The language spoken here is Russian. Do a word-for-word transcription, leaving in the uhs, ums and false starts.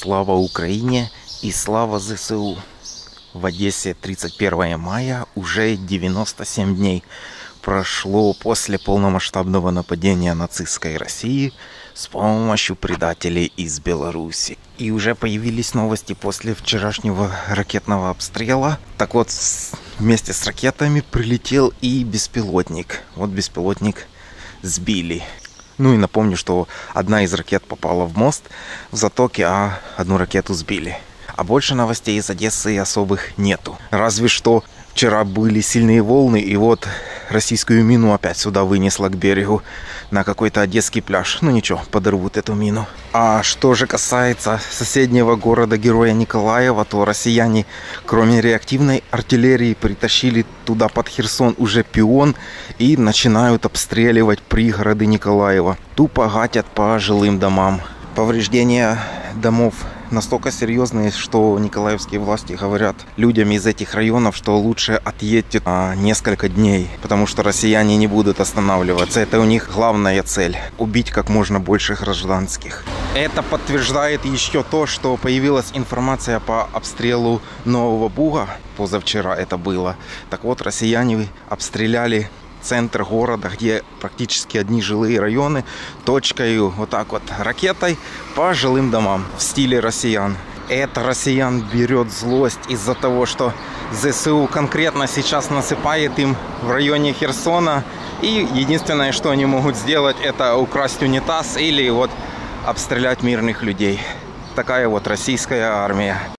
Слава Украине и слава ЗСУ! В Одессе тридцать первое мая уже девяносто семь дней прошло после полномасштабного нападения нацистской России с помощью предателей из Беларуси. И уже появились новости после вчерашнего ракетного обстрела. Так вот, вместе с ракетами прилетел и беспилотник. Вот беспилотник сбили. Ну и напомню, что одна из ракет попала в мост в Затоке, а одну ракету сбили. А больше новостей из Одессы особых нету. Разве что вчера были сильные волны, и вот российскую мину опять сюда вынесло к берегу на какой-то одесский пляж. Ну ничего, подорвут эту мину. А что же касается соседнего города-героя Николаева, то россияне, кроме реактивной артиллерии, притащили туда под Херсон уже пион и начинают обстреливать пригороды Николаева. Тупо гатят по жилым домам. Повреждения домов настолько серьезные, что николаевские власти говорят людям из этих районов, что лучше отъедьте на несколько дней, потому что россияне не будут останавливаться. Это у них главная цель – убить как можно больше гражданских. Это подтверждает еще то, что появилась информация по обстрелу Нового Буга. Позавчера это было. Так вот, россияне обстреляли центр города, где практически одни жилые районы, точкой вот так вот ракетой по жилым домам в стиле россиян. Это россиян берет злость из-за того, что ЗСУ конкретно сейчас насыпает им в районе Херсона. И единственное, что они могут сделать, это украсть унитаз или вот обстрелять мирных людей. Такая вот российская армия.